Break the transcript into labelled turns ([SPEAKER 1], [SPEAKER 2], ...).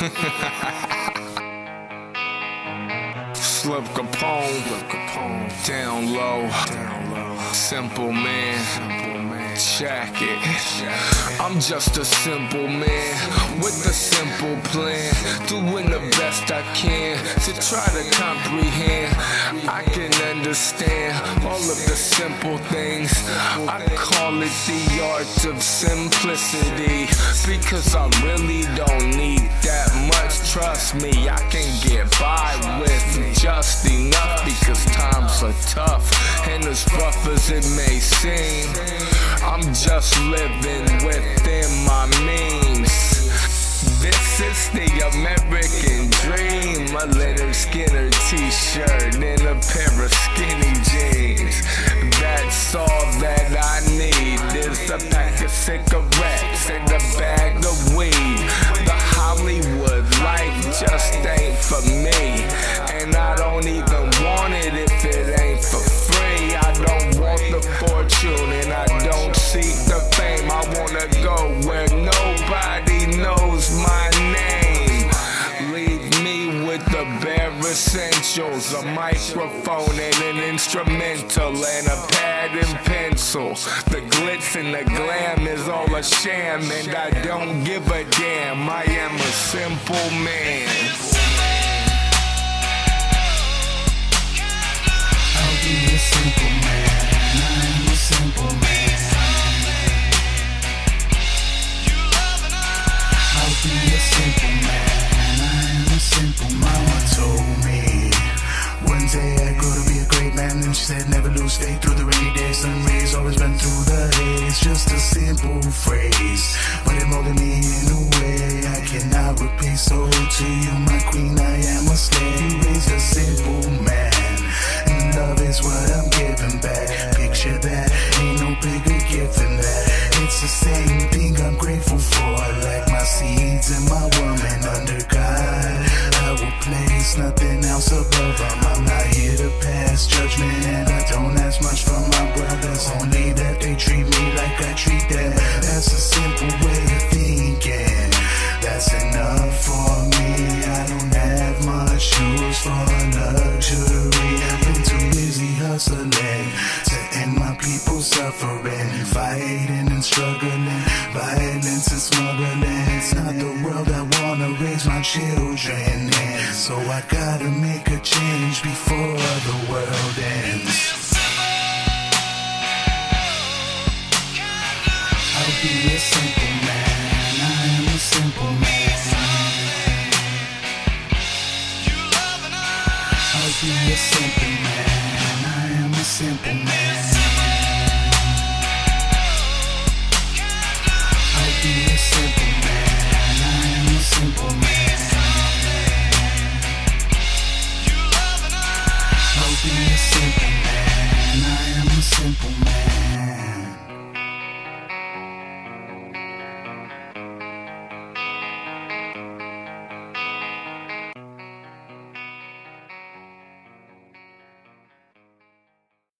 [SPEAKER 1] Slip Capone, down low, simple man, check it. I'm just a simple man with a simple plan, doing the best I can to try to comprehend. I can understand all of the simple things. I call it the art of simplicity, because I really don't need that much. Trust me, I can get by with just enough, because times are tough and as rough as it may seem, I'm just living within my means. This is the American dream. A Leonard Skinner t-shirt and a pair of skinny jeans. That's all that I need is a pack of cigarettes and a bag of weed. The Hollywood life just ain't for me, and I don't even want it if it ain't for free. I don't want the fortune and I don't seek the fame. I wanna go where nobody knows my name. Leave me with the bare essentials, a microphone and an instrumental and a pad and pencil. The glitz and the glam is all a sham, and I don't give a damn. I am a simple man.
[SPEAKER 2] I'll be a simple man. I'm a simple man. I'll be a simple man. I'm a simple man. Mama told me one day I grew to be a great man, and she said never lose faith through the rainy days. Sun rays always run through the haze. Just a simple phrase, but it molded me in a way I cannot repeat. So to you, my queen, I am a slave. You raised a simple man, and love is what I'm giving back. Picture that, ain't no bigger gift than that. It's the same thing I'm grateful for, like my seeds and my woman under God. I will place nothing else above them. I'm not here to pass judgment, and I don't ask much from my brothers, only that they treat me like I treat them. That's a simple way of thinking, that's enough for me. I don't have much use for luxury. I've been too busy hustling to end my people's suffering, fighting and struggling, violence and smuggling. It's not the world I wanna raise my children in, so I gotta make a change before the world ends. I'll be a simple man. I'm a simple man. I'll be a simple